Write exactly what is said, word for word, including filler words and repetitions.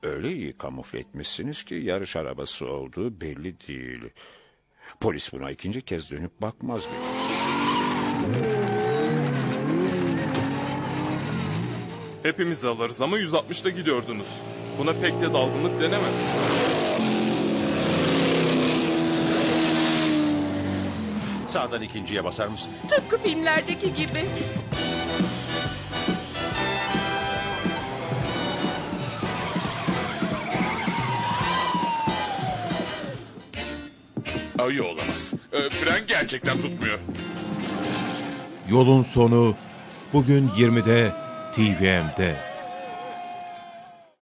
öyle iyi kamufle etmişsiniz ki yarış arabası olduğu belli değil. Polis buna ikinci kez dönüp bakmaz bile. Hepimiz alırız ama yüz altmışta gidiyordunuz. Buna pek de dalgınlık denemez. Sağdan ikinciye basar mısın? Tıpkı filmlerdeki gibi. Ay olamaz. Ee, fren gerçekten tutmuyor. Yolun sonu bugün yirmide T V M'de.